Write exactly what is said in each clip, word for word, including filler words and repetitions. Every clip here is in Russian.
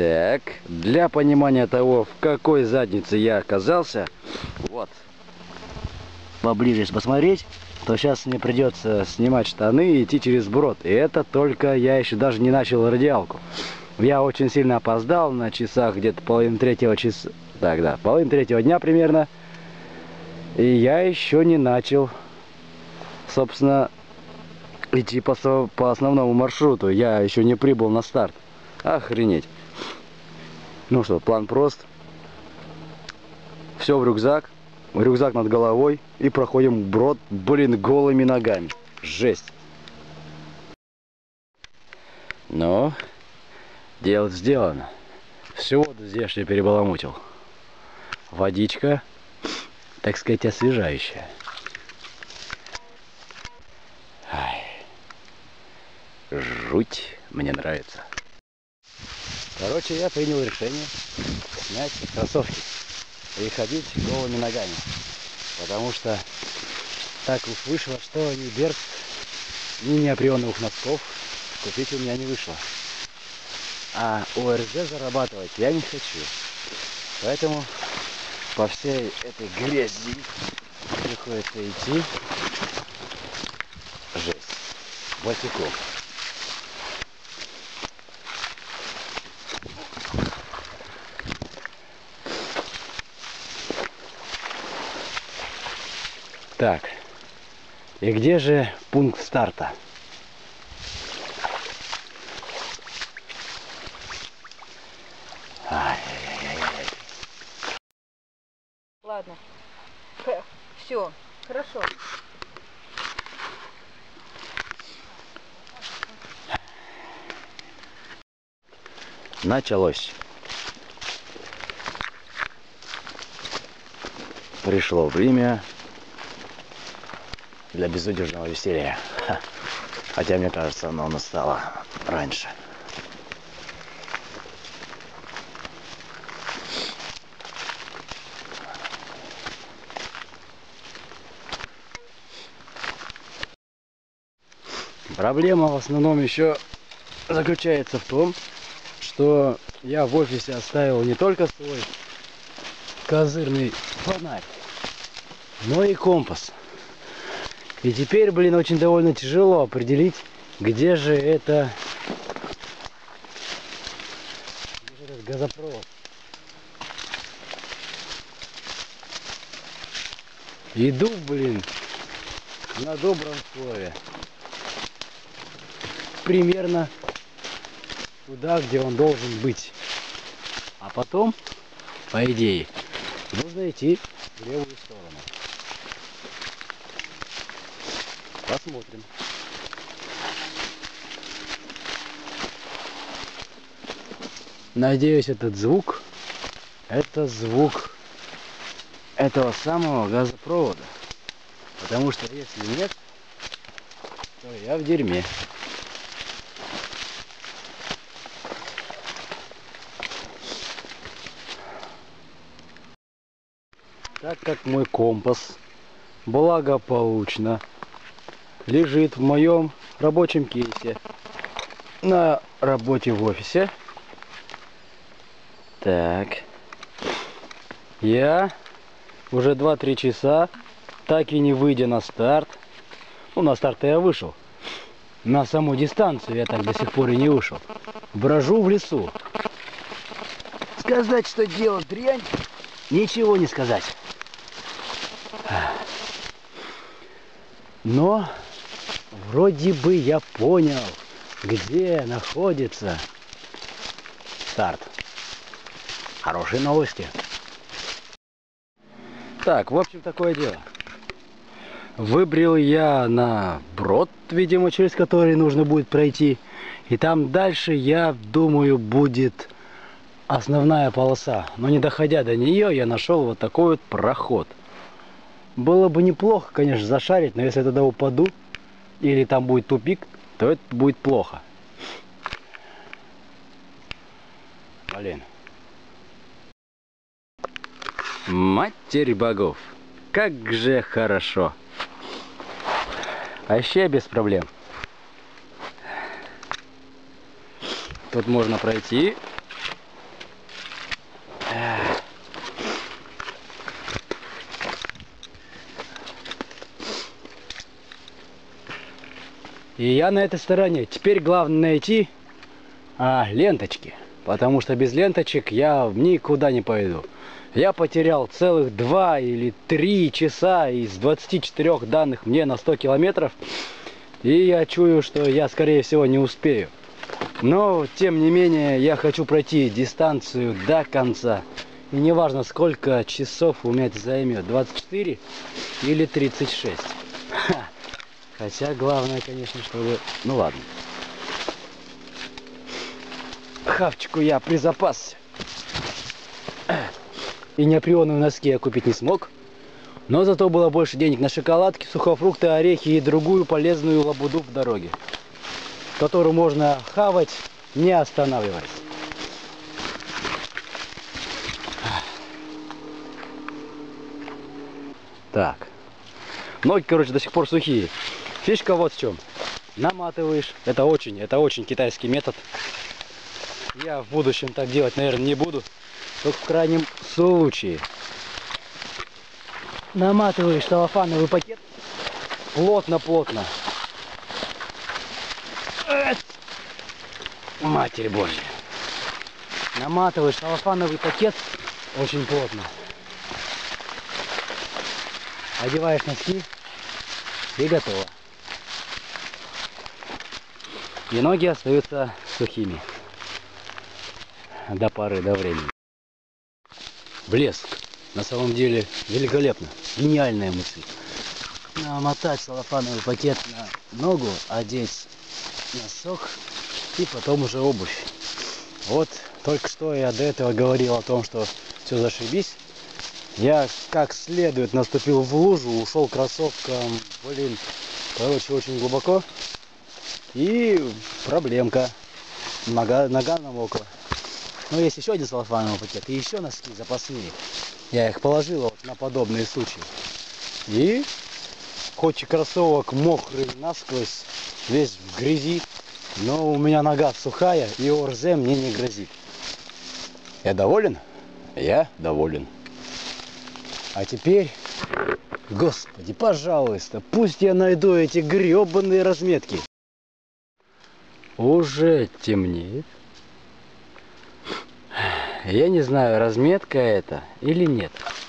Так, для понимания того, в какой заднице я оказался, вот, поближе посмотреть, то сейчас мне придется снимать штаны и идти через брод. И это только я еще даже не начал радиалку. Я очень сильно опоздал, на часах где-то половина третьего часа, так, да, половина третьего дня примерно. И я еще не начал, собственно, идти по, по основному маршруту. Я еще не прибыл на старт. Охренеть. Ну что, план прост. Все в рюкзак. Рюкзак над головой. И проходим брод, блин, голыми ногами. Жесть. Но дело сделано. Всю воду здесь я перебаламутил. Водичка, так сказать, освежающая. Ай. Жуть. Мне нравится. Короче, я принял решение снять кроссовки и ходить голыми ногами. Потому что так уж вышло, что ни берц, ни неопреновых носков купить у меня не вышло. А ОРЗ зарабатывать я не хочу. Поэтому по всей этой грязи приходится идти. Жесть. Босиком. Так, и где же пункт старта? Ай-яй-яй-яй. Ладно, все, хорошо. Началось. Пришло время для безудержного веселья. Ха. Хотя, мне кажется, оно настало раньше. Проблема в основном еще заключается в том, что я в офисе оставил не только свой козырный фонарь, но и компас. И теперь, блин, очень довольно тяжело определить, где же это, где же этот газопровод. Иду, блин, на добром слове. Примерно туда, где он должен быть. А потом, по идее, нужно идти в левую сторону. Посмотрим. Надеюсь, этот звук, это звук этого самого газопровода. Потому что если нет, то я в дерьме. Так как мой компас благополучно лежит в моем рабочем кейсе на работе в офисе, так, я уже два-три часа, так и не выйдя на старт, ну на старт я вышел, на саму дистанцию я так до сих пор и не вышел, брожу в лесу. Сказать, что делать дрянь, ничего не сказать. Но вроде бы я понял, где находится старт. Хорошие новости. Так, в общем, такое дело. Выбрал я на брод, видимо, через который нужно будет пройти. И там дальше, я думаю, будет основная полоса. Но не доходя до нее, я нашел вот такой вот проход. Было бы неплохо, конечно, зашарить, но если я туда упаду, или там будет тупик, то это будет плохо. Блин. Матерь богов. Как же хорошо. Вообще без проблем. Тут можно пройти. И я на этой стороне. Теперь главное найти а, ленточки. Потому что без ленточек я никуда не пойду. Я потерял целых два или три часа из двадцати четырёх данных мне на сто километров. И я чую, что я, скорее всего, не успею. Но, тем не менее, я хочу пройти дистанцию до конца. И неважно, сколько часов у меня это займет. двадцать четыре или тридцать шесть. Ха. Хотя главное, конечно, чтобы... Ну ладно. Хавчику я призапасся. И неопреновые носки я купить не смог. Но зато было больше денег на шоколадки, сухофрукты, орехи и другую полезную лабуду в дороге, которую можно хавать, не останавливаясь. Так. Ноги, короче, до сих пор сухие. Фишка вот в чем. Наматываешь. Это очень, это очень китайский метод. Я в будущем так делать, наверное, не буду. Только в крайнем случае. Наматываешь целлофановый пакет плотно-плотно. Матерь Божья. Наматываешь целлофановый пакет очень плотно. Одеваешь носки и готово. И ноги остаются сухими до поры до времени. Блеск. На самом деле великолепно. Гениальная мысль. Намотать целлофановый пакет на ногу, одеть носок и потом уже обувь. Вот только что я до этого говорил о том, что все зашибись. Я как следует наступил в лужу, ушел кроссовком, блин, короче, очень глубоко. И проблемка. Нога, нога намокла. Но есть еще один целлофановый пакет и еще носки запасные. Я их положил вот на подобные случаи. И хоть и кроссовок мокрый насквозь, весь в грязи, но у меня нога сухая и ОРЗ мне не грозит. Я доволен? Я доволен. А теперь, господи, пожалуйста, пусть я найду эти гребаные разметки. Уже темнеет. Я не знаю, разметка это или нет.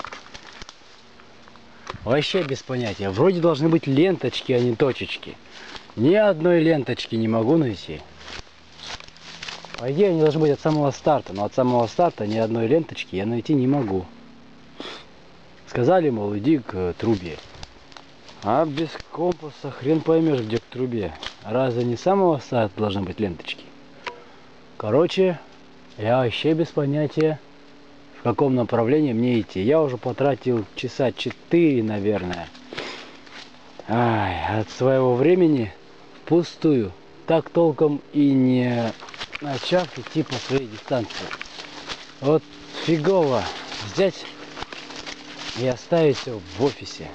Вообще без понятия. Вроде должны быть ленточки, а не точечки. Ни одной ленточки не могу найти. По идее, они должны быть от самого старта. Но от самого старта ни одной ленточки я найти не могу. Сказали, мол, иди к трубе. А без компаса хрен поймешь, где к трубе. Разве не с самого старта должны быть ленточки? Короче, я вообще без понятия, в каком направлении мне идти. Я уже потратил часа четыре, наверное. Ай, от своего времени впустую. Так толком и не начав идти по своей дистанции. Вот фигово взять и оставить все в офисе.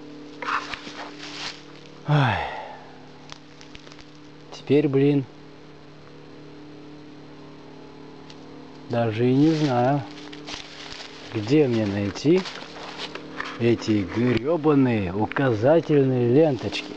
Ай. Теперь, блин, даже и не знаю, где мне найти эти гребаные указательные ленточки.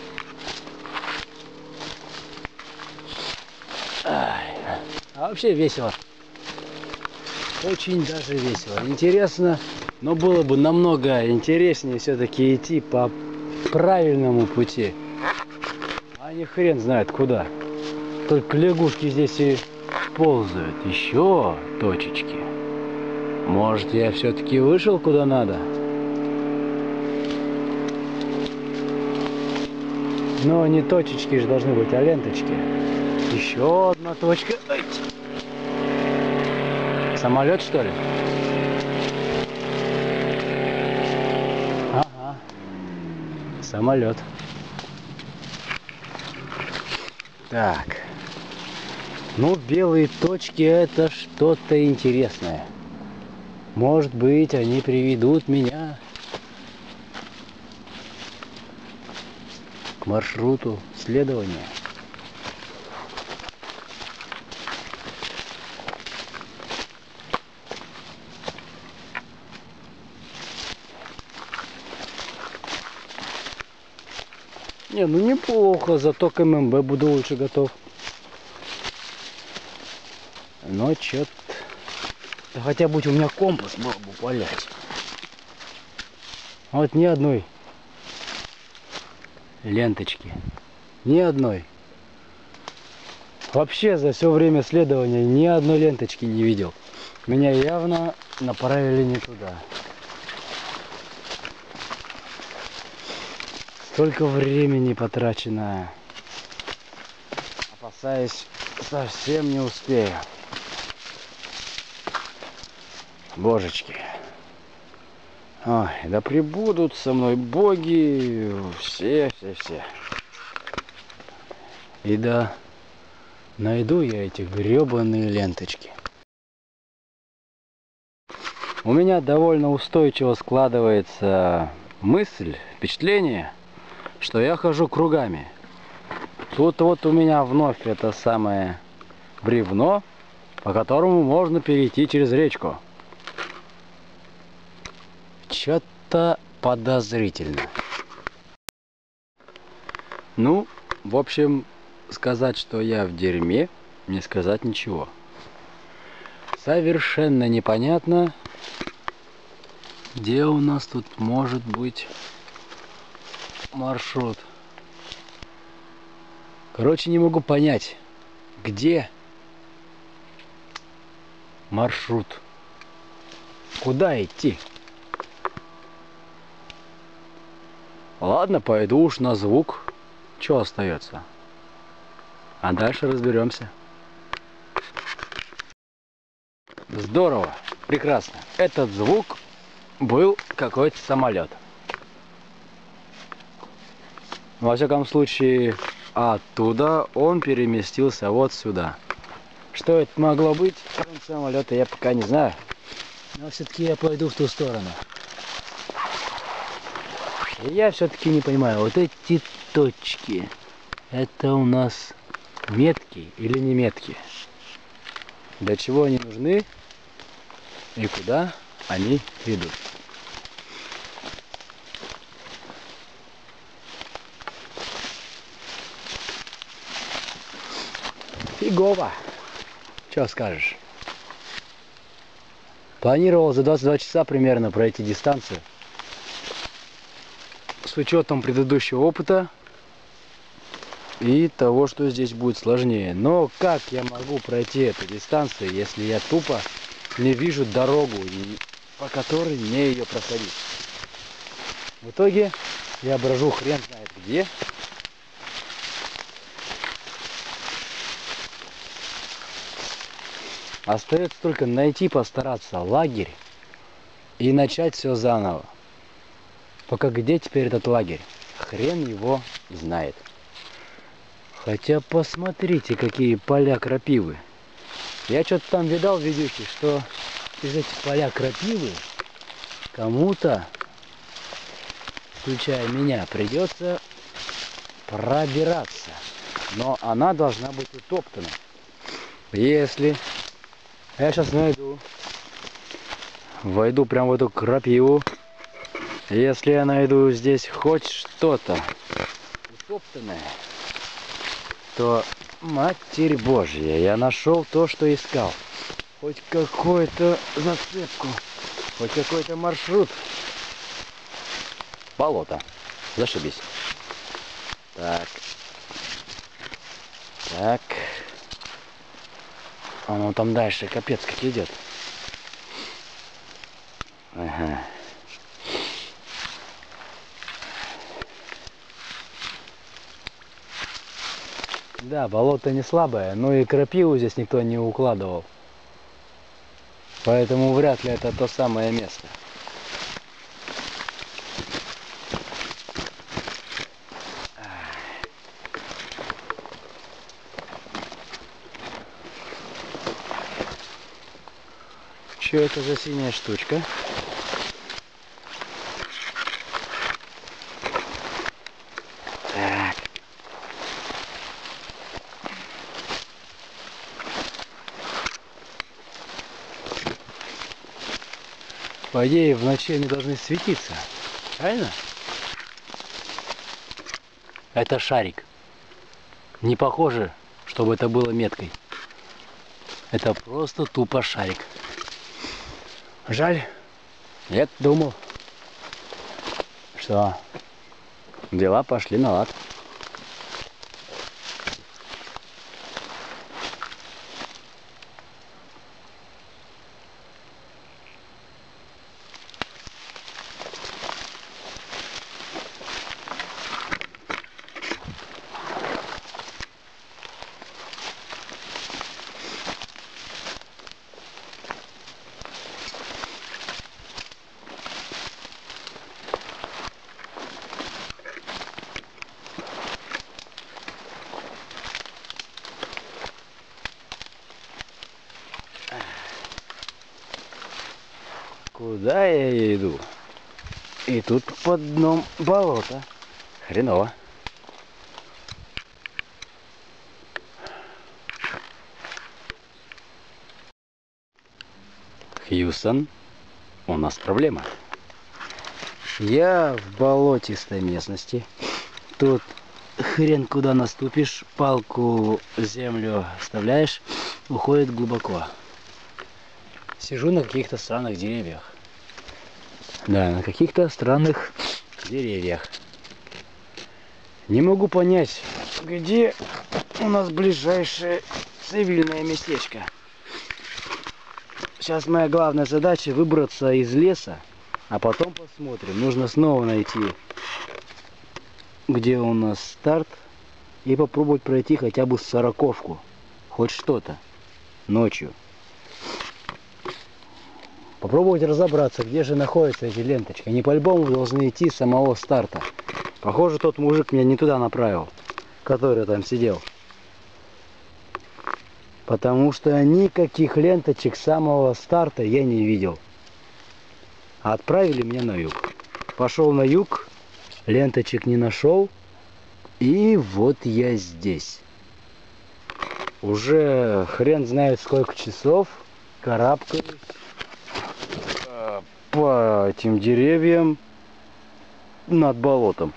Ай. А вообще весело. Очень даже весело. Интересно, но было бы намного интереснее все-таки идти по правильному пути. А не хрен знает куда. Только лягушки здесь и ползают. Еще точечки. Может, я все-таки вышел куда надо? Но не точечки же должны быть, а ленточки. Еще одна точка. Ай. Самолет, что ли? Ага. Самолет. Так. Ну, белые точки — это что-то интересное. Может быть, они приведут меня к маршруту следования. Не, ну неплохо, зато к ММБ буду лучше готов. Но чё-то... Да хотя бы у меня компас был бы полять. Вот ни одной ленточки. Ни одной. Вообще за все время следования ни одной ленточки не видел. Меня явно направили не туда. Столько времени потрачено. Опасаюсь, совсем не успею. Божечки. Ой, да пребудут со мной боги. Все, все, все. И да, найду я эти гребаные ленточки. У меня довольно устойчиво складывается мысль, впечатление, что я хожу кругами. Тут вот у меня вновь это самое бревно, по которому можно перейти через речку. Что-то подозрительно. Ну, в общем, сказать, что я в дерьме, не сказать ничего. Совершенно непонятно, где у нас тут может быть маршрут. Короче, не могу понять, где маршрут. Куда идти? Ладно, пойду уж на звук. Что остается? А дальше разберемся. Здорово, прекрасно. Этот звук был какой-то самолет. Во всяком случае, оттуда он переместился вот сюда. Что это могло быть, кроме самолета, я пока не знаю. Но все-таки я пойду в ту сторону. И я все-таки не понимаю, вот эти точки, это у нас метки или не метки? Для чего они нужны и куда они ведут? Фигово. Что скажешь? Планировал за двадцать два часа примерно пройти дистанцию. С учетом предыдущего опыта и того, что здесь будет сложнее. Но как я могу пройти эту дистанцию, если я тупо не вижу дорогу, по которой мне ее проходить? В итоге я брожу хрен знает где. Остается только найти, постараться лагерь и начать все заново. Только где теперь этот лагерь? Хрен его знает. Хотя посмотрите, какие поля крапивы. Я что-то там видал в видюхе, что из этих поля крапивы кому-то, включая меня, придется пробираться. Но она должна быть утоптана. Если я сейчас найду, войду прямо в эту крапиву, если я найду здесь хоть что-то утоптанное, то, Матерь Божья, я нашел то, что искал. Хоть какую-то зацепку, хоть какой-то маршрут. Болото. Зашибись. Так. Так. Оно там дальше капец как идет. Ага. Да, болото не слабое, но и крапиву здесь никто не укладывал. Поэтому вряд ли это то самое место. Что это за синяя штучка? Так. По идее, в ночи они должны светиться. Правильно? Это шарик. Не похоже, чтобы это было меткой. Это просто тупо шарик. Жаль. Я думал, что дела пошли на лад. Куда я иду? И тут под дном болото. Хреново. Хьюстон, у нас проблема. Я в болотистой местности. Тут хрен куда наступишь, палку в землю вставляешь, уходит глубоко. Сижу на каких-то странных деревьях. Да, на каких-то странных деревьях. Не могу понять, где у нас ближайшее цивильное местечко. Сейчас моя главная задача выбраться из леса, а потом посмотрим. Нужно снова найти, где у нас старт, и попробовать пройти хотя бы сороковку. Хоть что-то. Ночью. Попробовать разобраться, где же находятся эти ленточки. Они по-любому должны идти с самого старта. Похоже, тот мужик меня не туда направил, который там сидел. Потому что никаких ленточек с самого старта я не видел. А отправили меня на юг. Пошел на юг, ленточек не нашел. И вот я здесь. Уже хрен знает сколько часов карабкаюсь по этим деревьям над болотом.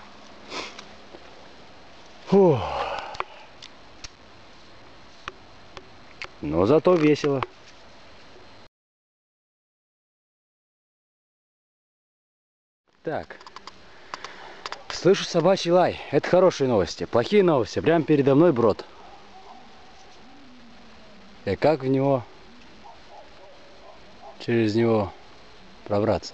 Фух. Но зато весело. Так. Слышу собачий лай. Это хорошие новости. Плохие новости. Прямо передо мной брод. И как в него, через него пробраться?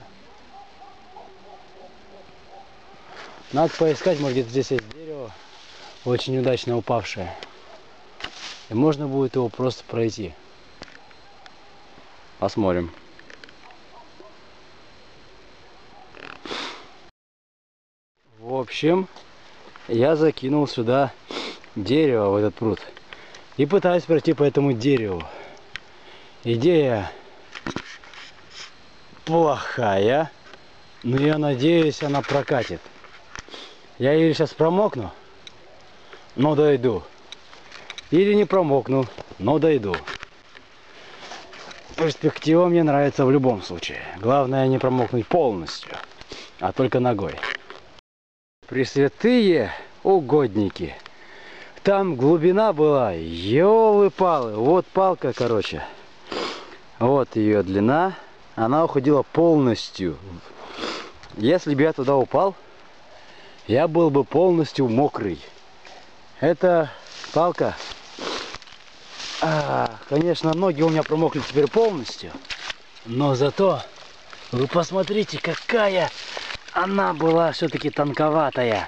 Надо поискать, может где-то здесь есть дерево, очень удачно упавшее. И можно будет его просто пройти. Посмотрим. В общем, я закинул сюда дерево, в этот пруд. И пытаюсь пройти по этому дереву. Идея плохая, но я надеюсь, она прокатит. Я или сейчас промокну, но дойду. Или не промокну, но дойду. Перспектива мне нравится в любом случае. Главное не промокнуть полностью, а только ногой. Пресвятые угодники. Там глубина была, ёлы-палы. Вот палка, короче. Вот ее длина. Она уходила полностью. Если бы я туда упал, я был бы полностью мокрый. Эта палка... А, конечно, ноги у меня промокли теперь полностью. Но зато вы посмотрите, какая она была все-таки тонковатая.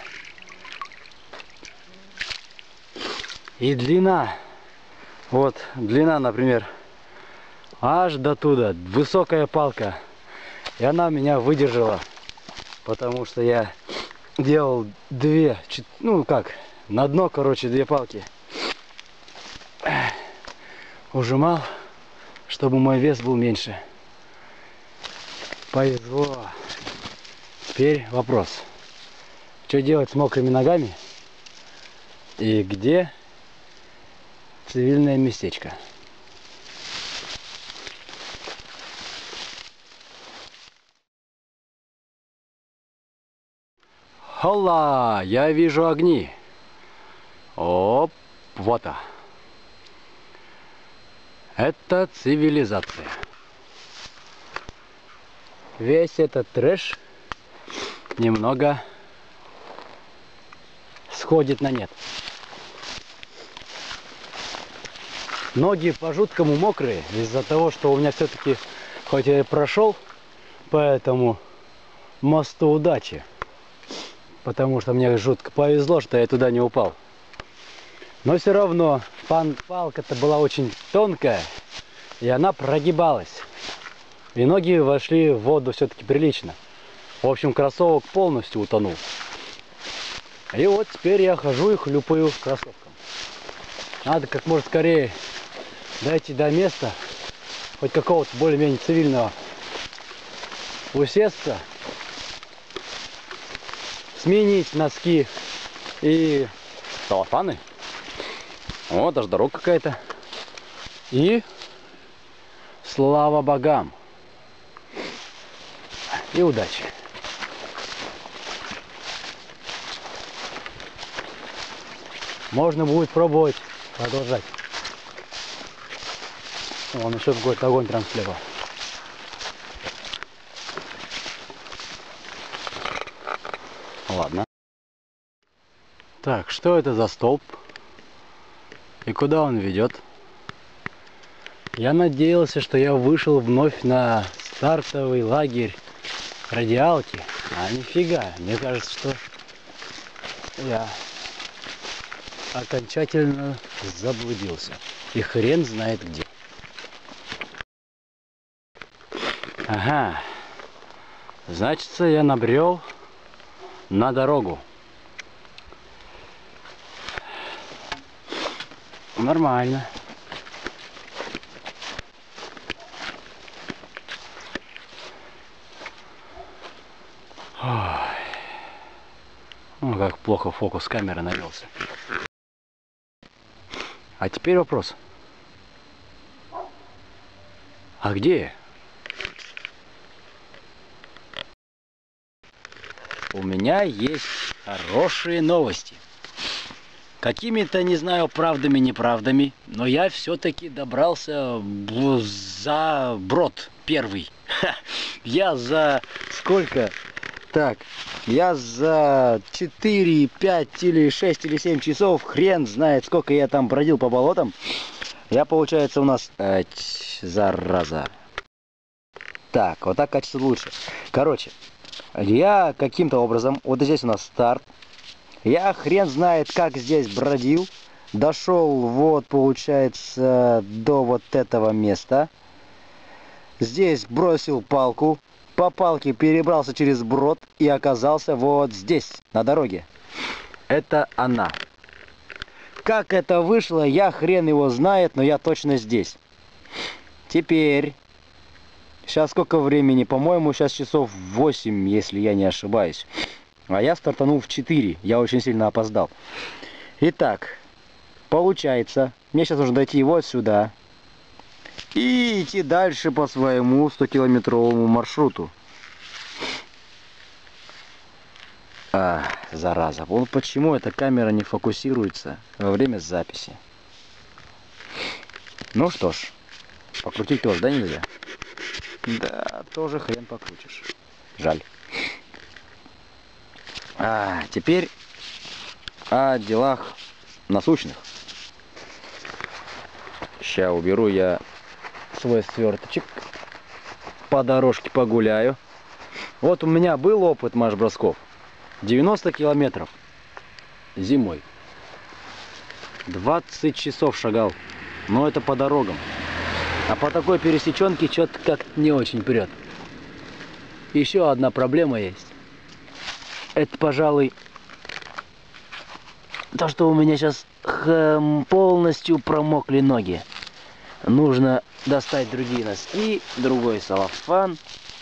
И длина. Вот, длина, например, аж до туда. Высокая палка. И она меня выдержала. Потому что я делал две, ну как, на дно, короче, две палки. Ужимал, чтобы мой вес был меньше. Повезло. Теперь вопрос. Что делать с мокрыми ногами? И где цивильное местечко? Холла! Я вижу огни. Оп, вот а. Это цивилизация. Весь этот трэш немного сходит на нет. Ноги по-жуткому мокрые из-за того, что у меня все-таки, хоть я и прошел по этому мосту удачи, потому что мне жутко повезло, что я туда не упал. Но все равно палка-то была очень тонкая, и она прогибалась. И ноги вошли в воду все-таки прилично. В общем, кроссовок полностью утонул. И вот теперь я хожу и хлюпаю кроссовком. Надо как можно скорее дойти до места, хоть какого-то более-менее цивильного, усесться, сменить носки и целлофаны. О, даже дорога какая-то. И слава богам. И удачи. Можно будет пробовать продолжать. Вон еще какой-то огонь прям слева. Ладно. Так, что это за столб? И куда он ведет? Я надеялся, что я вышел вновь на стартовый лагерь радиалки. А нифига. Мне кажется, что я окончательно заблудился. И хрен знает где. Ага. Значится, я набрел на дорогу. Нормально. Ой. Ну, как плохо фокус камеры навелся. А теперь вопрос. А где я? У меня есть хорошие новости. Какими-то, не знаю, правдами, неправдами, но я все-таки добрался за брод первый. Ха, я за сколько? Так, я за четыре, пять или шесть или семь часов, хрен знает, сколько я там бродил по болотам. Я, получается, у нас... Ать, зараза. Так, вот так качество лучше. Короче, я каким-то образом... Вот здесь у нас старт. Я хрен знает, как здесь бродил. Дошел, вот, получается, до вот этого места. Здесь бросил палку. По палке перебрался через брод и оказался вот здесь, на дороге. Это она. Как это вышло, я хрен его знает, но я точно здесь. Теперь... Сейчас сколько времени? По-моему, сейчас часов восемь, если я не ошибаюсь. А я стартанул в четыре. Я очень сильно опоздал. Итак, получается, мне сейчас нужно дойти вот сюда. И идти дальше по своему стокилометровому маршруту. А, зараза. Вот почему эта камера не фокусируется во время записи. Ну что ж, покрутить тоже, да, нельзя? Да, тоже хрен покрутишь. Жаль. А, теперь о делах насущных. Сейчас уберу я свой сверточек. По дорожке погуляю. Вот у меня был опыт марш-бросков. девяносто километров зимой. двадцать часов шагал. Но это по дорогам. А по такой пересеченке что-то как-то не очень прет. Еще одна проблема есть. Это, пожалуй, то, что у меня сейчас полностью промокли ноги. Нужно достать другие носки, другой целлофан.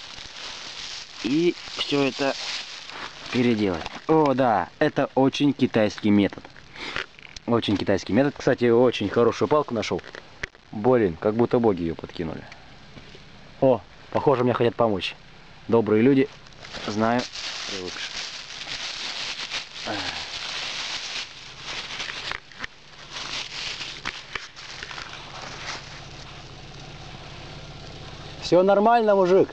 И все это переделать. О, да, это очень китайский метод. Очень китайский метод. Кстати, очень хорошую палку нашел. Блин, как будто боги ее подкинули. О, похоже, мне хотят помочь. Добрые люди, знаю, привыкшие. Все нормально, мужик.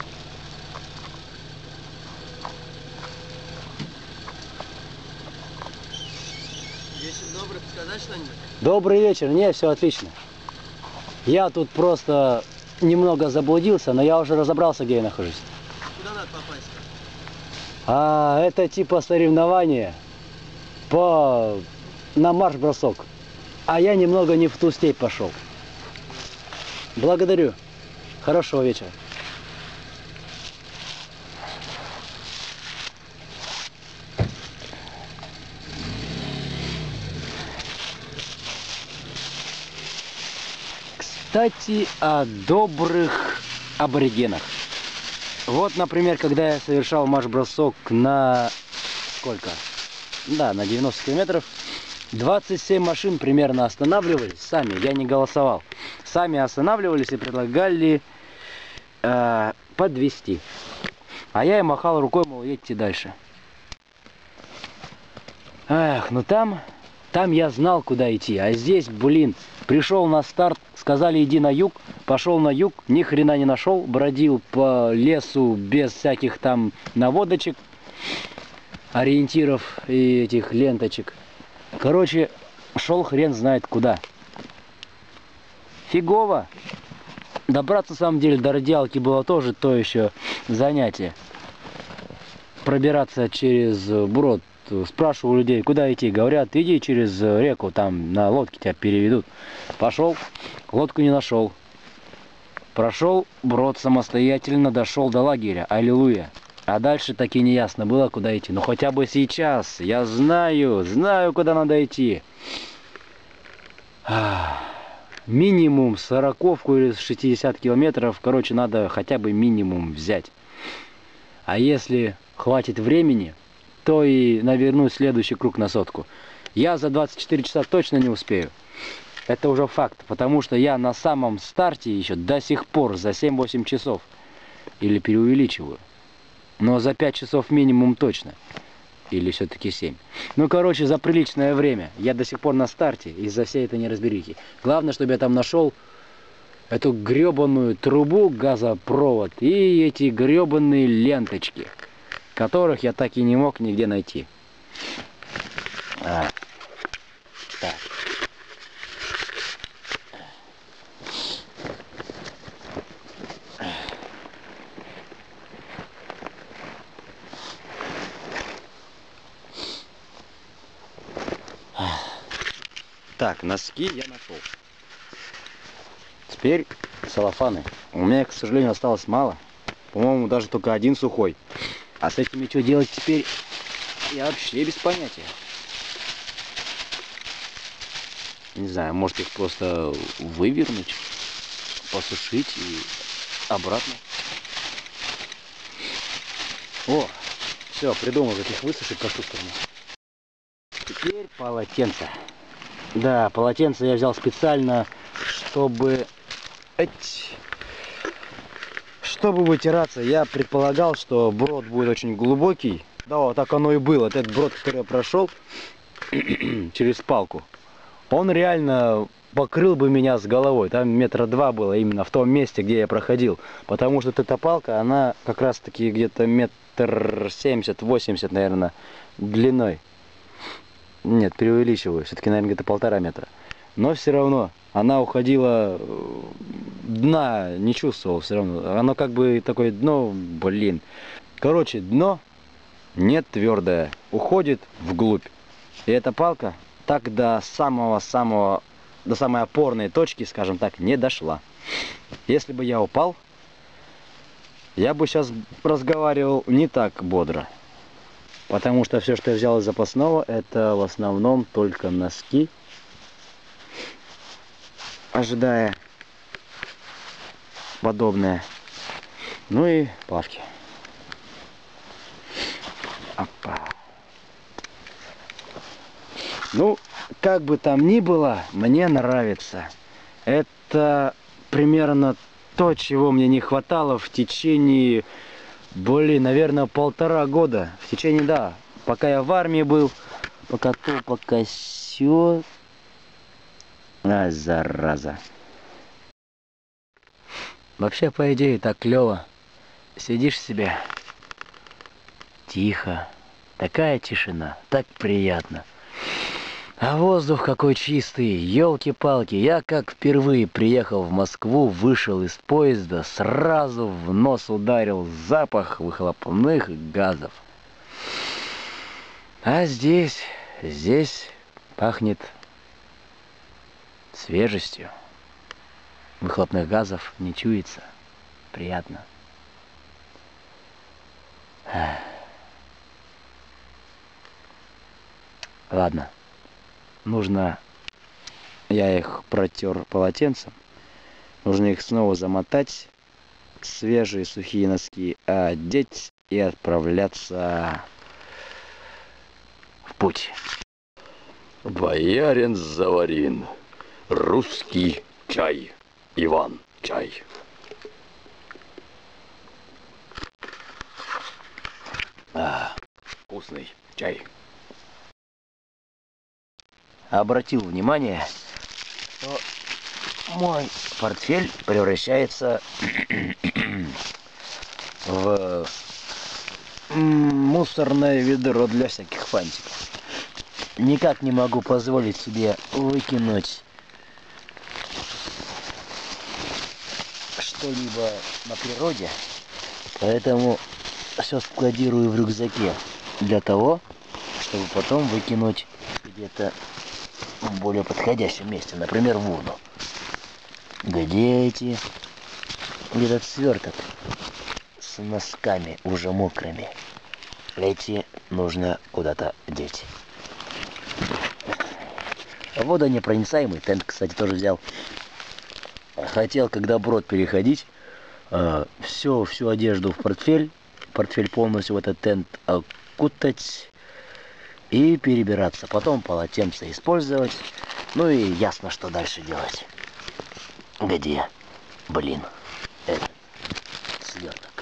Вечер добрый, сказать что-нибудь? Добрый вечер. Не, все отлично. Я тут просто немного заблудился, но я уже разобрался, где я нахожусь. Куда надо попасть? А это типа соревнование по на марш-бросок. А я немного не в ту степь пошел. Благодарю. Хорошего вечера. Кстати, о добрых аборигенах. Вот, например, когда я совершал марш-бросок на сколько? Да, на девяносто километров. двадцать семь машин примерно останавливались сами, я не голосовал. Сами останавливались и предлагали э, подвезти. А я им махал рукой, мол, едьте дальше. Эх, ну там, там я знал, куда идти. А здесь, блин, пришел на старт, сказали иди на юг, пошел на юг, ни хрена не нашел, бродил по лесу без всяких там наводочек, ориентиров и этих ленточек. Короче, шел хрен знает куда. Фигово. Добраться, на самом деле, до Радиалки было тоже то еще занятие. Пробираться через брод. Спрашиваю у людей, куда идти. Говорят, иди через реку, там на лодке тебя переведут. Пошел, лодку не нашел. Прошел брод самостоятельно, дошел до лагеря. Аллилуйя. А дальше таки не ясно было, куда идти. Ну хотя бы сейчас. Я знаю, знаю, куда надо идти. Минимум сороковку или шестьдесят километров. Короче, надо хотя бы минимум взять. А если хватит времени, то и наверну следующий круг на сотку. Я за двадцать четыре часа точно не успею. Это уже факт. Потому что я на самом старте еще до сих пор за семь-восемь часов. Или преувеличиваю. Но за пять часов минимум точно. Или все-таки семь. Ну, короче, за приличное время. Я до сих пор на старте из-за всей этой неразберихи. Главное, чтобы я там нашел эту гребаную трубу, газопровод и эти гребаные ленточки, которых я так и не мог нигде найти. А. Так. Так, носки я нашел. Теперь целлофаны. У меня, к сожалению, осталось мало. По-моему, даже только один сухой. А с этими что делать теперь, я вообще без понятия. Не знаю, может их просто вывернуть, посушить и обратно. О, все, придумал, как их высушить по ту сторону. Теперь полотенце. Да, полотенце я взял специально, чтобы... Эть... Чтобы вытираться. Я предполагал, что брод будет очень глубокий. Да, вот так оно и было. Этот брод, который я прошел через палку, он реально покрыл бы меня с головой. Там метра два было именно в том месте, где я проходил. Потому что эта палка, она как раз таки где-то метр семьдесят-восемьдесят, наверное, длиной. Нет, преувеличиваю. Все-таки, наверное, где-то полтора метра. Но все равно она уходила, дна не чувствовал все равно. Оно как бы такое дно, блин. Короче, дно не твердое, уходит вглубь. И эта палка так до самого-самого, до самой опорной точки, скажем так, не дошла. Если бы я упал, я бы сейчас разговаривал не так бодро. Потому что все, что я взял из запасного, это в основном только носки. Ожидая подобное. Ну и плавки. Опа. Ну, как бы там ни было, мне нравится. Это примерно то, чего мне не хватало в течение... Блин, наверное, полтора года. В течение, да, пока я в армии был, пока то, пока сё. А, зараза. Вообще, по идее, так клево. Сидишь себе, тихо, такая тишина, так приятно. А воздух какой чистый, елки-палки. Я как впервые приехал в Москву, вышел из поезда, сразу в нос ударил запах выхлопных газов. А здесь, здесь пахнет свежестью. Выхлопных газов не чуется. Приятно. Ладно. Нужно... Я их протер полотенцем. Нужно их снова замотать. Свежие сухие носки одеть и отправляться в путь. Боярин Заварин. Русский чай. Иван чай. А, вкусный чай. Обратил внимание, что мой портфель превращается в мусорное ведро для всяких фантиков. Никак не могу позволить себе выкинуть что-либо на природе, поэтому все складирую в рюкзаке для того, чтобы потом выкинуть где-то в более подходящем месте, например, в урну. Где эти? Где этот сверток с носками уже мокрыми? Эти нужно куда-то деть. Водонепроницаемый тент, кстати, тоже взял. Хотел, когда брод переходить, э, все, всю одежду в портфель, портфель полностью в этот тент окутать и перебираться. Потом полотенце использовать. Ну и ясно, что дальше делать. Где? Блин. Этот сверток.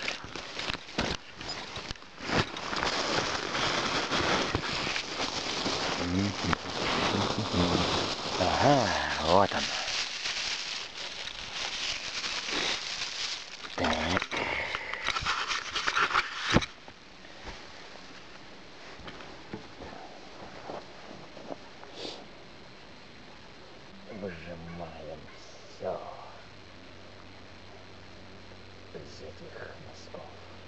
Ага, вот он. Так. Выжимаем все из этих носков.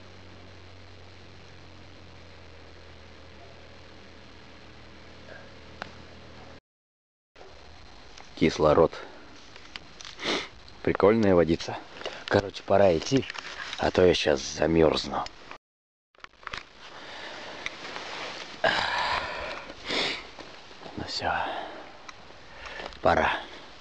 Кислород. Прикольная водица. Короче, пора идти, а то я сейчас замерзну. Ну все, пора.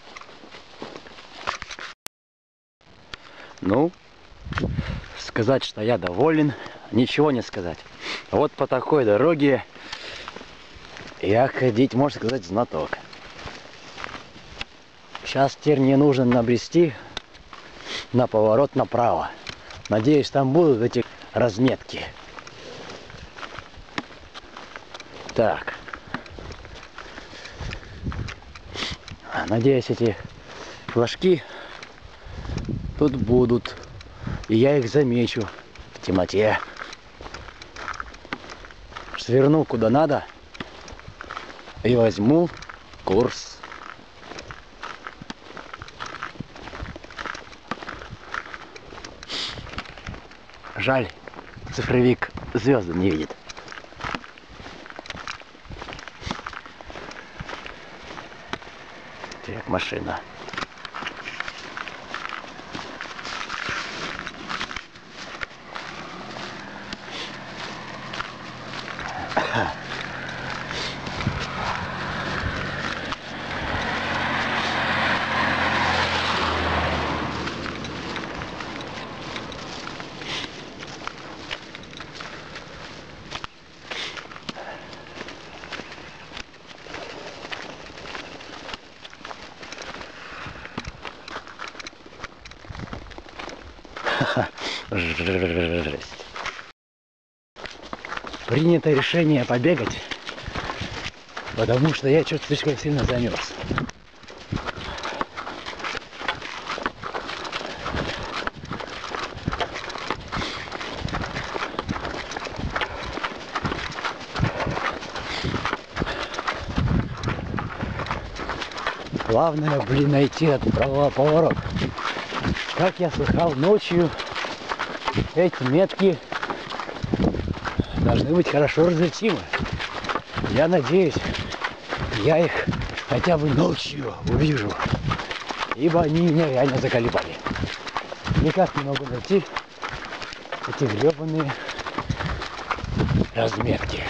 Ну, сказать, что я доволен, ничего не сказать. Вот по такой дороге я ходить, можно сказать, знаток. Сейчас теперь мне нужно набрести на поворот направо. Надеюсь, там будут эти разметки. Так. Надеюсь, эти флажки тут будут. И я их замечу в темноте. Сверну куда надо и возьму курс. Жаль, цифровик звезды не видит. Так, машина. Жесть. Принято решение побегать, потому что я что-то слишком сильно замерз. Главное, блин, найти этот провал- поворот. Как я слыхал, ночью эти метки должны быть хорошо различимы. Я надеюсь, я их хотя бы ночью увижу, ибо они меня реально заколебали. Никак не могу найти эти гребаные разметки.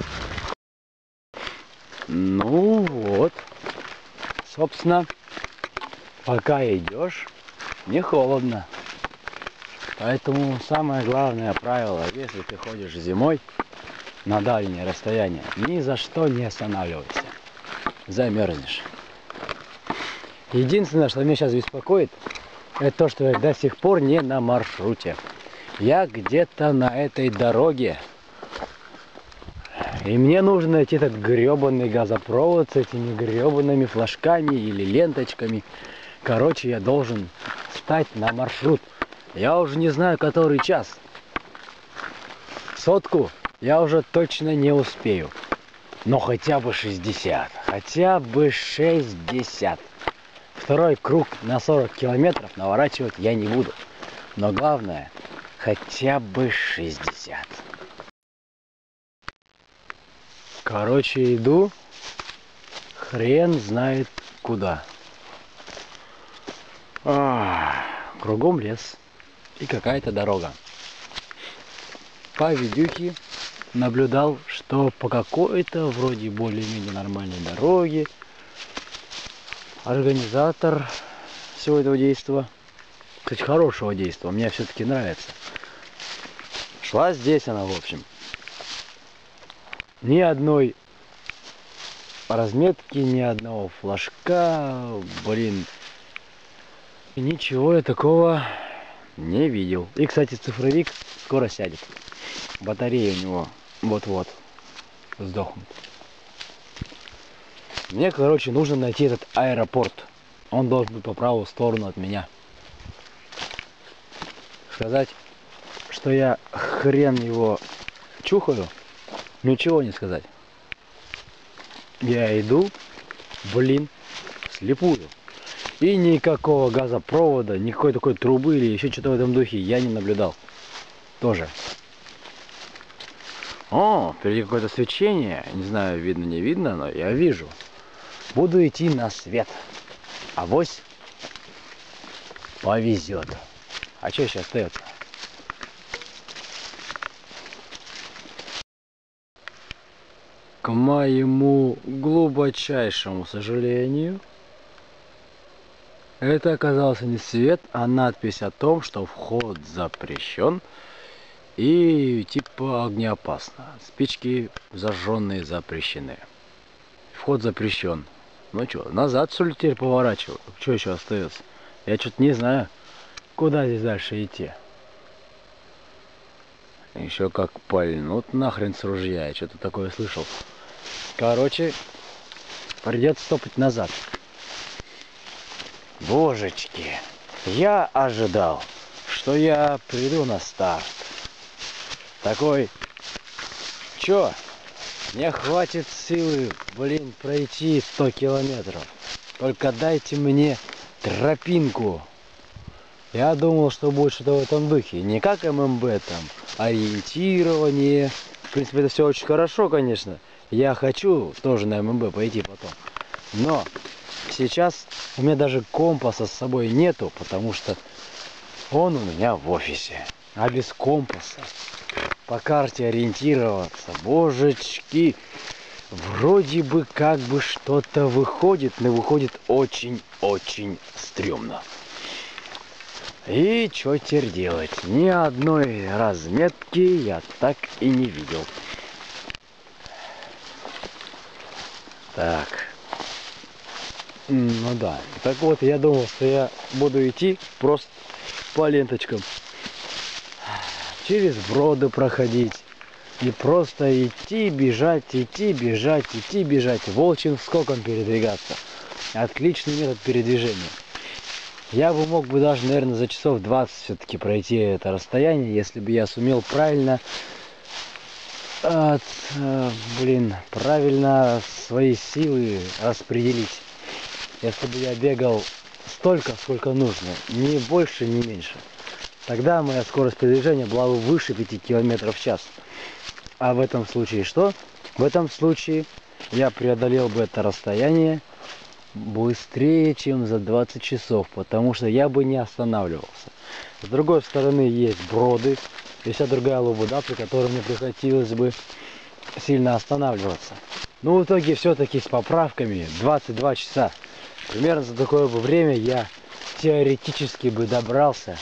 Ну вот, собственно, пока идешь, не холодно. Поэтому самое главное правило, если ты ходишь зимой на дальние расстояния, ни за что не останавливайся. Замерзнешь. Единственное, что меня сейчас беспокоит, это то, что я до сих пор не на маршруте. Я где-то на этой дороге. И мне нужно найти этот гребаный газопровод с этими гребаными флажками или ленточками. Короче, я должен встать на маршрут. Я уже не знаю, который час. Сотку я уже точно не успею. Но хотя бы шестьдесят. Хотя бы шестьдесят. Второй круг на сорок километров наворачивать я не буду. Но главное, хотя бы шестьдесят. Короче, иду, хрен знает куда. А, кругом лес и какая-то дорога. По видюхе наблюдал, что по какой-то вроде более-менее нормальной дороге организатор всего этого действия, кстати, хорошего действия, мне все-таки нравится. Шла здесь она, в общем. Ни одной разметки, ни одного флажка, блин, ничего я такого не видел. И, кстати, цифровик скоро сядет. Батарея у него вот-вот сдохнут. Мне, короче, нужно найти этот аэропорт. Он должен быть по правую сторону от меня. Сказать, что я хрен его чухаю, ничего не сказать. Я иду, блин, слепую. И никакого газопровода, никакой такой трубы или еще что-то в этом духе я не наблюдал. Тоже. О, впереди какое-то свечение. Не знаю, видно, не видно, но я вижу. Буду идти на свет. Авось повезет. А что сейчас остается? К моему глубочайшему сожалению, это оказался не свет, а надпись о том, что вход запрещен и типа огнеопасно. Спички зажженные запрещены. Вход запрещен. Ну что, назад что ли теперь поворачиваю? Что еще остается? Я что-то не знаю, куда здесь дальше идти. Еще как пальнут нахрен с ружья, я что-то такое слышал. Короче, придется топать назад. Божечки, я ожидал, что я приду на старт. Такой, чё, мне хватит силы, блин, пройти сто километров. Только дайте мне тропинку. Я думал, что будет что-то в этом духе. Не как ММБ там, ориентирование. В принципе, это все очень хорошо, конечно. Я хочу тоже на ММБ пойти потом. Но сейчас у меня даже компаса с собой нету, потому что он у меня в офисе. А без компаса по карте ориентироваться, божечки, вроде бы как бы что-то выходит, но выходит очень-очень стрёмно. И что теперь делать? Ни одной разметки я так и не видел. Так. Ну да. Так вот, я думал, что я буду идти просто по ленточкам. Через броды проходить. И просто идти, бежать, идти, бежать, идти, бежать. Волчьим скоком передвигаться. Отличный метод передвижения. Я бы мог бы даже, наверное, за часов двадцать все-таки пройти это расстояние, если бы я сумел правильно, от, э, блин, правильно свои силы распределить. если бы я бегал столько, сколько нужно, ни больше, ни меньше, тогда моя скорость передвижения была бы выше пяти километров в час. А в этом случае что? В этом случае я преодолел бы это расстояние быстрее, чем за двадцать часов, потому что я бы не останавливался. С другой стороны есть броды и вся другая лабуда, при которой мне приходилось бы сильно останавливаться. Но в итоге все-таки с поправками двадцать два часа. Примерно за такое бы время я теоретически бы добрался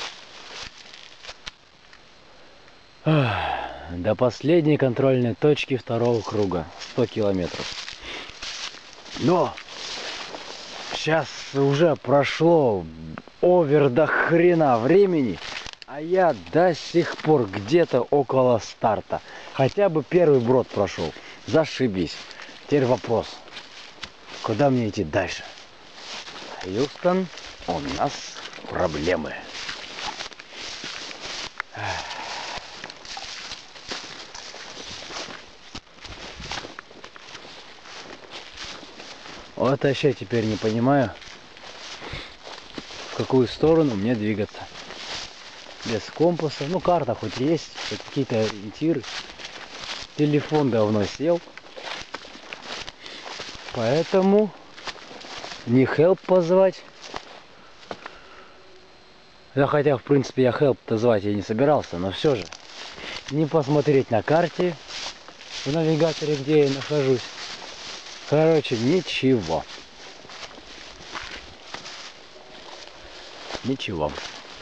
до последней контрольной точки второго круга. сто километров. Но сейчас уже прошло овер до хрена времени, а я до сих пор где-то около старта. Хотя бы первый брод прошел. Зашибись. Теперь вопрос. Куда мне идти дальше? Хьюстон, у нас проблемы. Вот вообще теперь не понимаю, в какую сторону мне двигаться. Без компаса. Ну, карта хоть есть, хоть какие-то ориентиры. Телефон давно сел. Поэтому не help позвать. Да хотя, в принципе, я help-то звать я не собирался, но все же. Не посмотреть на карте, в навигаторе, где я нахожусь. Короче, ничего. Ничего.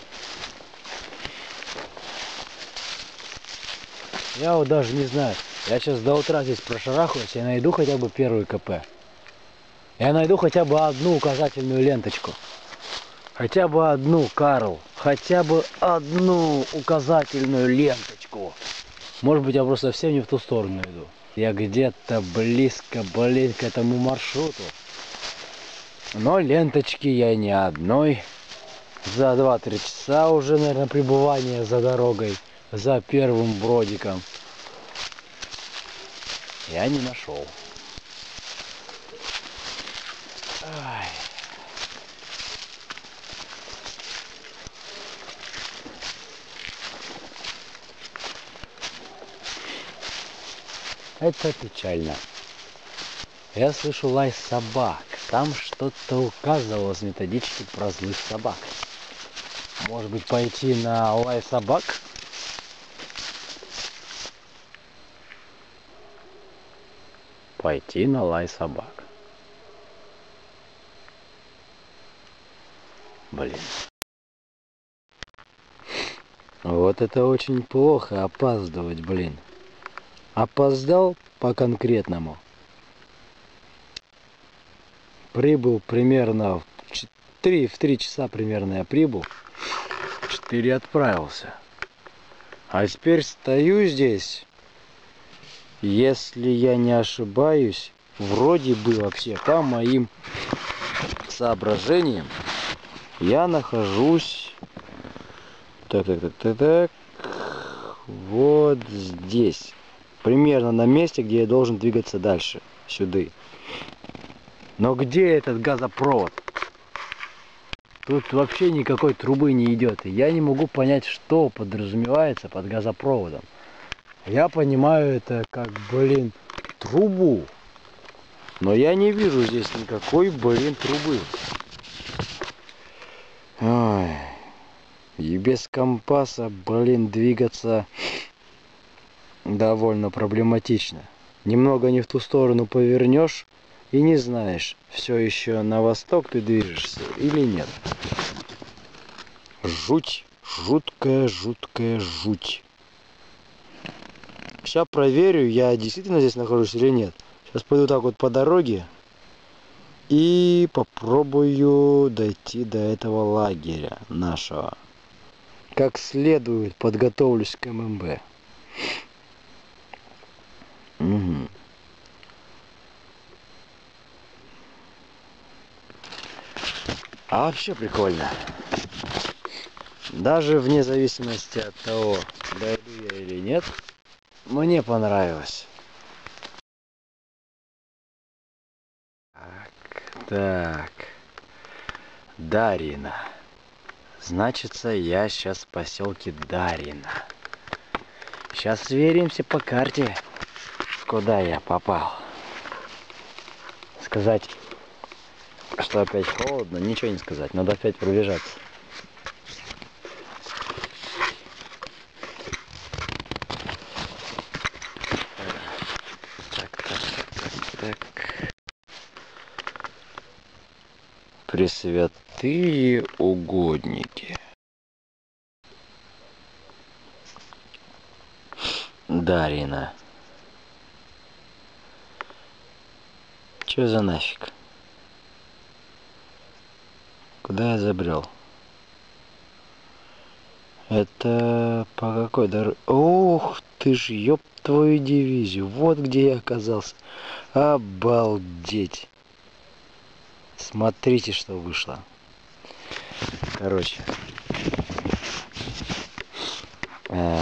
Я вот даже не знаю. Я сейчас до утра здесь прошарахаюсь, я найду хотя бы первый КП. Я найду хотя бы одну указательную ленточку. Хотя бы одну, Карл. Хотя бы одну указательную ленточку. Может быть, я просто совсем не в ту сторону иду. Я где-то близко, блин, к этому маршруту. Но ленточки я ни одной. За два-три часа уже, наверное, пребывания за дорогой, за первым бродиком, я не нашел. Ай. Это печально. Я слышу лай собак. Там что-то указывалось в методичке про злых собак. Может быть, пойти на лай собак? Пойти на лай собак. Блин. Вот это очень плохо опаздывать, блин. Опоздал по конкретному. Прибыл примерно в три, в три часа примерно я прибыл. В четыре отправился. А теперь стою здесь. Если я не ошибаюсь, вроде бы вообще по моим соображениям я нахожусь так, так, так, так, так, вот здесь. Примерно на месте, где я должен двигаться дальше. Сюда. Но где этот газопровод? Тут вообще никакой трубы не идет. И я не могу понять, что подразумевается под газопроводом. Я понимаю это как, блин, трубу. Но я не вижу здесь никакой, блин, трубы. Ой. И без компаса, блин, двигаться довольно проблематично. Немного не в ту сторону повернешь и не знаешь, все еще на восток ты движешься или нет. Жуть, жуткая, жуткая жуть. Сейчас проверю, я действительно здесь нахожусь или нет. Сейчас пойду так вот по дороге и попробую дойти до этого лагеря нашего. Как следует подготовлюсь к ММБ. Угу. А вообще прикольно. Даже вне зависимости от того, дойду я или нет, мне понравилось. Так, так. Дарина. Значится, я сейчас в поселке Дарина. Сейчас сверимся по карте, куда я попал. Сказать, что опять холодно, ничего не сказать. Надо опять пробежаться. Так, так, так, так. Пресвятые угодники. Дарина. Чё за нафиг? Куда я забрел? Это по какой дороге? Ух ты ж, ёб твою дивизию. Вот где я оказался. Обалдеть. Смотрите, что вышло. Короче. А...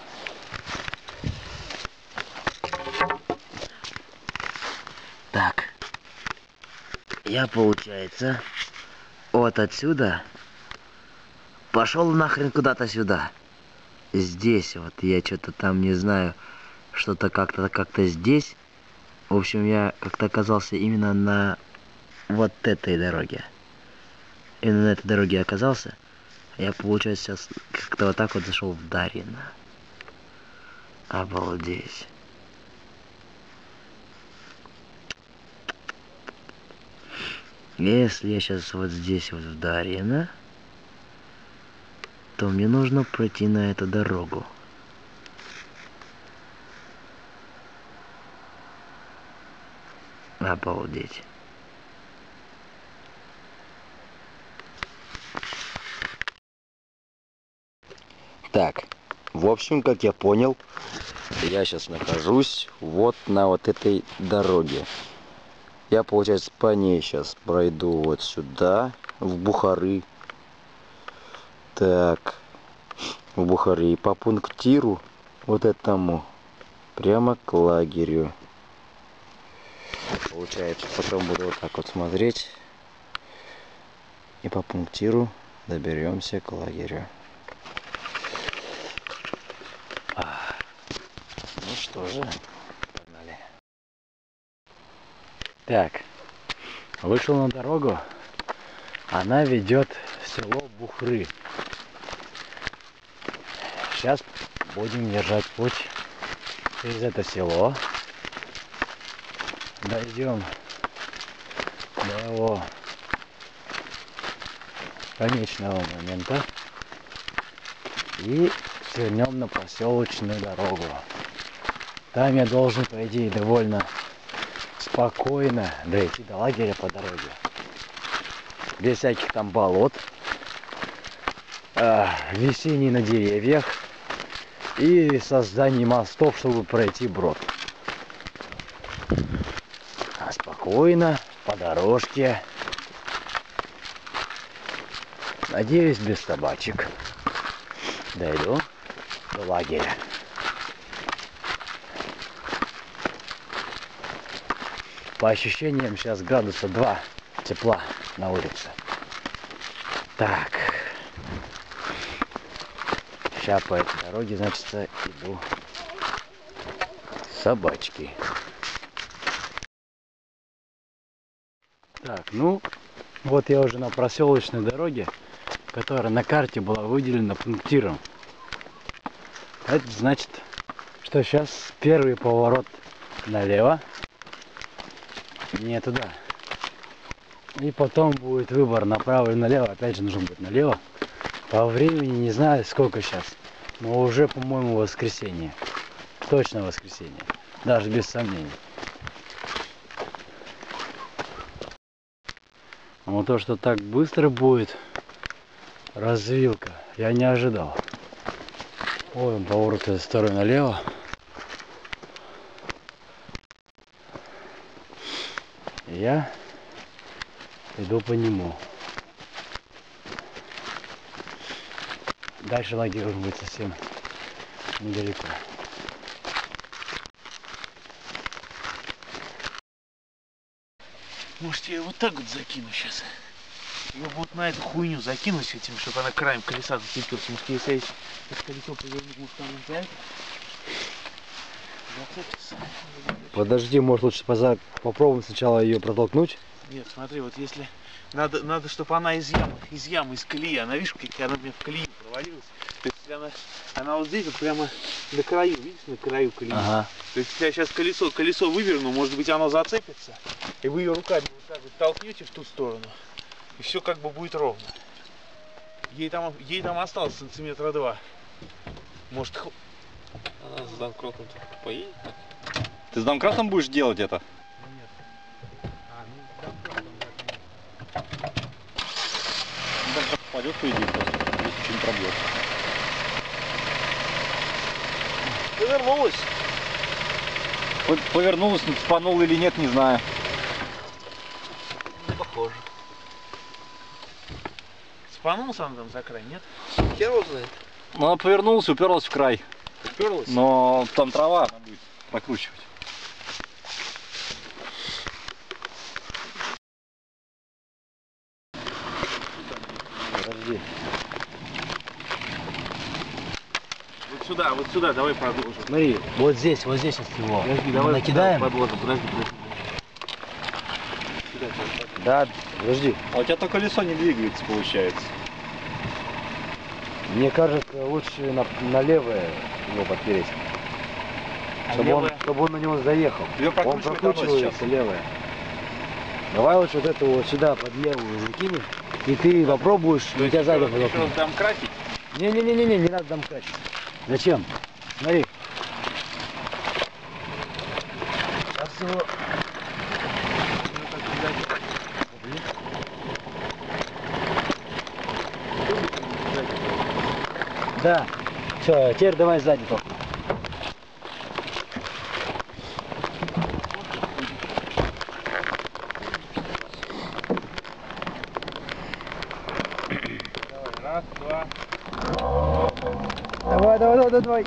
Так. Я, получается, вот отсюда пошел нахрен куда-то сюда. Здесь вот я что-то там не знаю, что-то как-то как-то здесь. В общем, я как-то оказался именно на вот этой дороге. Именно на этой дороге я оказался. Я, получается, сейчас как-то вот так вот зашел в Дарино. Обалдеть. Если я сейчас вот здесь вот в Дарино, то мне нужно пройти на эту дорогу. Обалдеть. Так, в общем, как я понял, я сейчас нахожусь вот на вот этой дороге. Я, получается, по ней сейчас пройду вот сюда, в Бухары. Так, в Бухары. И по пунктиру вот этому прямо к лагерю. Получается, потом буду вот так вот смотреть. И по пунктиру доберемся к лагерю. Ну что же, погнали. Так, вышел на дорогу. Она ведет в село Бухры. Сейчас будем держать путь через это село. Дойдем до его конечного момента и свернем на проселочную дорогу. Там я должен, по идее, довольно спокойно дойти до лагеря по дороге. Без всяких там болот, э, висений на деревьях и создание мостов, чтобы пройти брод. А спокойно, по дорожке. Надеюсь, без собачек. Дойду до лагеря. По ощущениям сейчас градуса два тепла на улице. Так. Сейчас по этой дороге, значит, иду собачки. Так, ну, вот я уже на проселочной дороге, которая на карте была выделена пунктиром. Это значит, что сейчас первый поворот налево, не туда. И потом будет выбор направо и налево. Опять же нужно будет налево. По времени не знаю сколько сейчас, но уже, по-моему, воскресенье. Точно воскресенье. Даже без сомнений. Но то, что так быстро будет развилка, я не ожидал. Ой, он поворот этой стороны налево. Я иду по нему. Дальше лагерь должен быть совсем недалеко. Может, я вот так вот закину сейчас? Ее вот на эту хуйню закинуть этим, чтобы она краем колеса зацепилась. Может, если это колесо повернуть, может, там за это зацепится. Подожди, может лучше поза... попробуем сначала ее протолкнуть? Нет, смотри, вот если... Надо, надо, чтобы она из ямы, из ямы, из колеи. Она, видишь, как она у меня в колею провалилась. То есть, если она, она вот здесь вот прямо на краю, видишь, на краю колеи. Ага. То есть, если я сейчас колесо, колесо выверну, может быть, оно зацепится, и вы ее руками вот так вот толкнете в ту сторону, и все как бы будет ровно. Ей там, ей там осталось сантиметра два. Может, х... Она с домкратом поедет? Ты с домкратом будешь делать это? Нет. А, ну, с домкратом, да, конечно. Домкрат пойдет, по идее, просто. Если ничего не пробьет. Повернулась. Повернулась, но цепанул или нет, не знаю. Не похоже. Цепанулся она там за край, нет? Хер его знает. Ну, она повернулась, уперлась в край. Уперлась? Но там трава, она будет прокручивать. Подожди. Вот сюда, вот сюда, давай продолжим. Смотри, вот здесь, вот здесь вот его. Подожди, Мы давай накидаем? подложим, подожди, подожди. Сюда, сюда. Да, подожди. А у тебя то колесо не двигается, получается. Мне кажется, лучше на, на левое его подпереть. А Чтобы, он, левое? чтобы он на него заехал. Ее Он прокручивает оно прокручивается сейчас. левое. Давай лучше вот это вот сюда под левую закинем. И ты попробуешь, у тебя сзади Еще раз подохнет. там красить? Не-не-не-не, не надо домкать. Зачем? Смотри. Сейчас его... Да. Все, теперь давай сзади только. Раз, два. Давай, давай, давай, давай.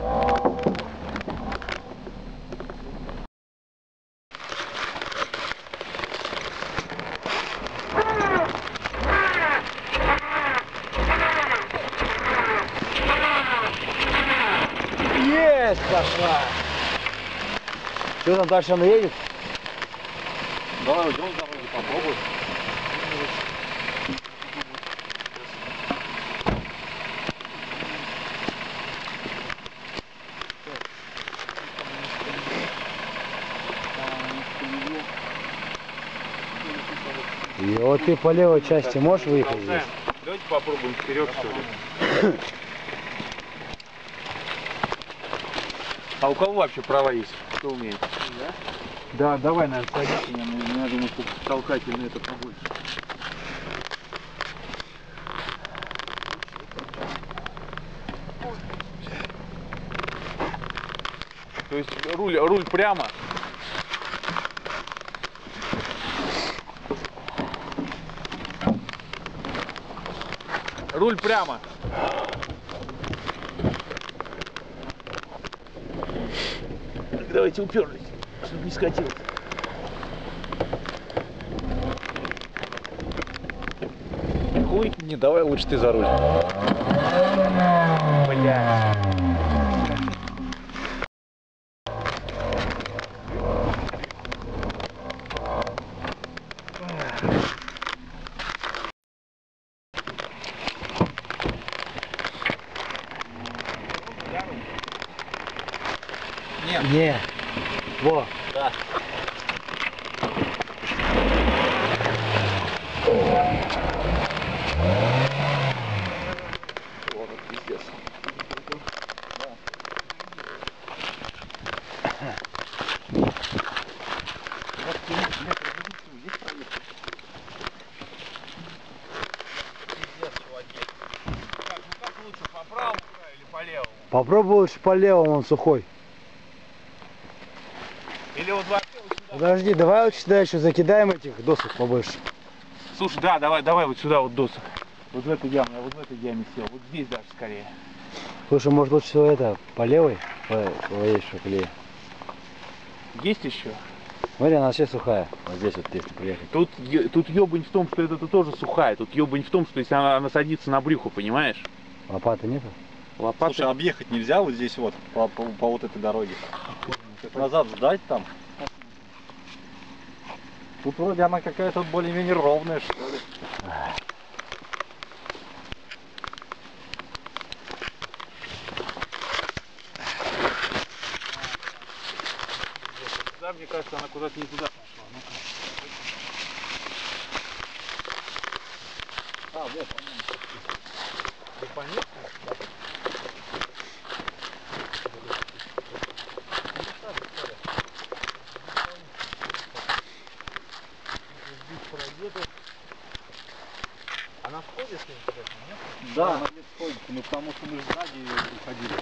Есть, пошла. Что там дальше она едет? Давай уйдем с дороги, попробуй. И вот ты по левой части можешь выехать здесь? Давайте попробуем вперед, что ли. А у кого вообще права есть? Кто умеет? Да? Да, давай, наверное, садись меня. Мне надо чтобы толкательно это побольше. То есть руль, руль прямо. Руль прямо. Так, давайте уперлись, чтобы не скатилось. Хуй. Не, давай лучше ты за руль. Блядь. Не. Во. Да. Попробуй лучше по левому, он сухой. Или вот вообще вот сюда. Подожди, давай вот сюда еще закидаем этих досок побольше. Слушай, да, давай, давай вот сюда вот досок. Вот в эту яму, я вот в этой яме сел. Вот здесь даже скорее. Слушай, может лучше всего это по левой? По, по левой шоколе. Есть еще? Смотри, она вообще сухая. Вот здесь вот, если приехать. Тут, е- тут ебань в том, что это тоже сухая. Тут ебань в том, что если она, она садится на брюхо, понимаешь? Лопаты нету? Лопаты. Слушай, объехать нельзя вот здесь вот, по, по, по вот этой дороге? Назад сдать там? Тут вроде она какая-то более-менее ровная, что ли. Да, мне кажется, она куда-то не туда пошла. Ну-ка. А, вот, понятно. Ты понятно? Она входит, интересно, нет? Да, она где-то сходится, ну потому что мы сзади ее уходили.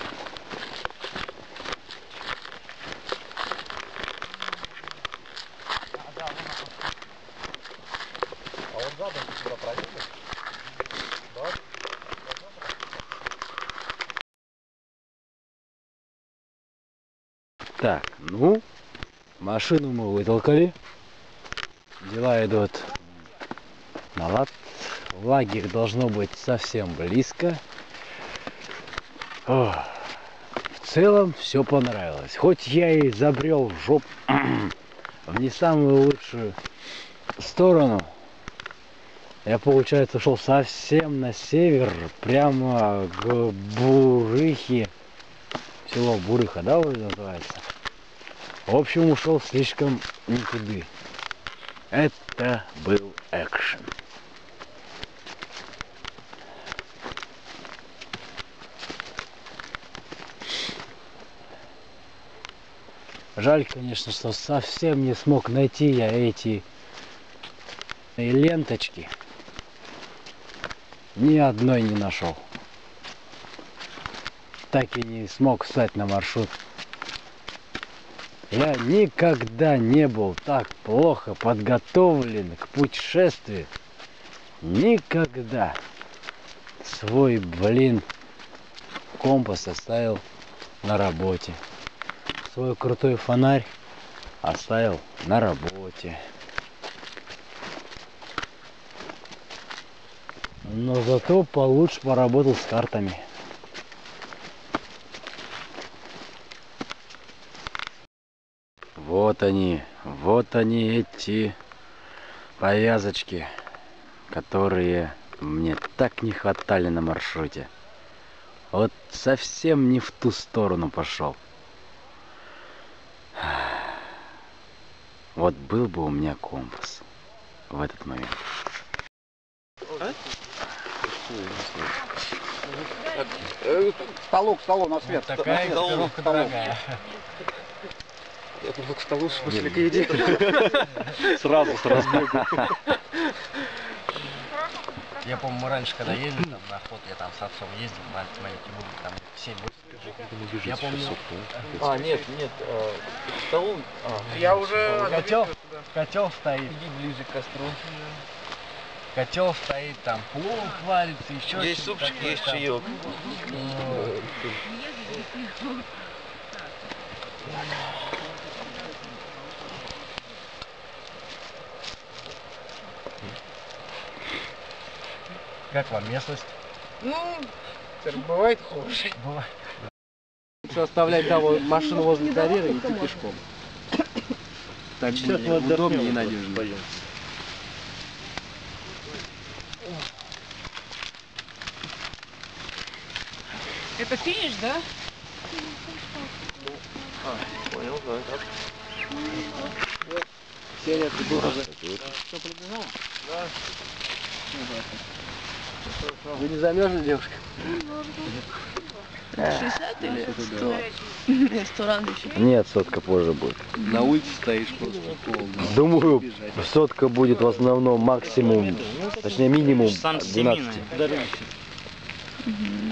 А вот задом ты сюда проедешь? Да? Так, ну, машину мы вытолкали. Дела идут на лад. Лагерь должно быть совсем близко. Ох, в целом все понравилось. Хоть я и забрел в жоп в не самую лучшую сторону. Я, получается, шел совсем на север, прямо к Бурыхе. Село Бурыха, да, вроде называется? В общем, ушел слишком не туды. Это был экшен. Жаль, конечно, что совсем не смог найти я эти ленточки. Ни одной не нашел. Так и не смог встать на маршрут. Я никогда не был так плохо подготовлен к путешествию. Никогда. Свой, блин, компас оставил на работе. Свой крутой фонарь оставил на работе. Но зато получше поработал с картами. Вот они, вот они эти повязочки, которые мне так не хватали на маршруте. Вот совсем не в ту сторону пошел. Вот был бы у меня компас в этот момент. К столу, к столу, на свет. Такая коробка дорогая. Я думал, к столу, в смысле, к еде. Сразу с разбегу. Я помню, мы раньше, когда ездили там, на охоту, я там с отцом ездил, мать моей Тимур, там семь-восемь. Я помню... А, нет, нет, к столу. Я уже... Котел, котел стоит, Иди ближе к костру. котел стоит, там плов варится, еще Есть что-то супчик, такое есть там. чаек. Как вам местность? Ну, Бывает хуже. Бывает. Лучше оставлять там машину возле карьеры и идти пешком. Так более удобнее и надежнее. это финиш, да? Понял, да. Сеня, ты был уже. Что, пробежал? Да. Вы не замерзли, девушка? шестьдесят или сто? Ресторан еще. Нет, сотка позже будет. На улице стоишь просто полно. Думаю, сотка будет в основном максимум, точнее минимум двенадцать. Угу.